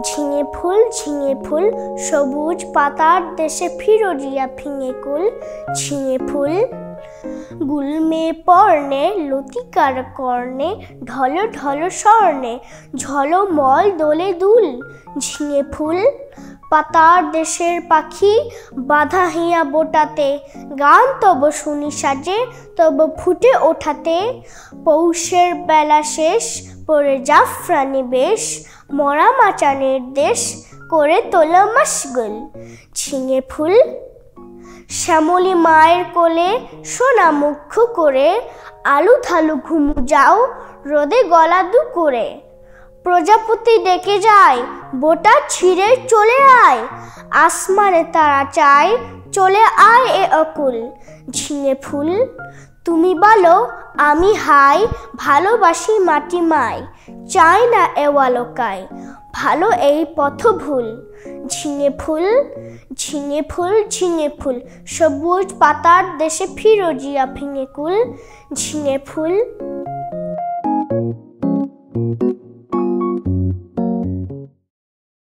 ঝিঙে ফুল সবুজ পাতার দেশে ফিরোজিয়া ফিঙে কুল। ঝিঙে ফুল গুলমে পর্ণে লতিকার কর্ণে ঢল ঢল স্বর্ণে ঝলমল দোলে দুল। ঝিঙে ফুল পাতার দেশের পাখি বাধা হিয়া বোটাতে গান তব শুনি সাজে তব ফুটে ওঠাতে। পৌষের বেলা শেষ পরে জাফরানি বেশ মরা মাচানের দেশ করে তোলা মশগুল। ঝিঙে ফুল শ্যামলী মায়ের কোলে সোনা মুখ্য করে আলু থালু ঘুমু যাও রোদে গলা দু করে। প্রজাপতি ডেকে যায় বোটা ছিঁড়ে চলে আয় আসমানে তারা চায় চলে আয় এ অকুল। ঝিঙে ফুল তুমি বলো আমি হাই ভালোবাসি মাটি মাই চাই না এওয়ালোকায় ভালো এই পথ ভুল। ঝিঙে ফুল সবুজ পাতার দেশে ফিরোজিয়া ফিঙে কুল। ঝিঙে ফুল